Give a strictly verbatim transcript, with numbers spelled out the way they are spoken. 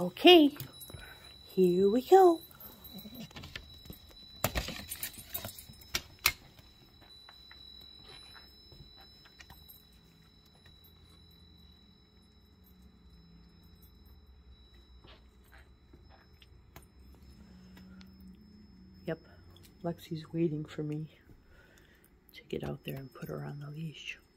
Okay, here we go. Yep, Lexi's waiting for me to get out there and put her on the leash.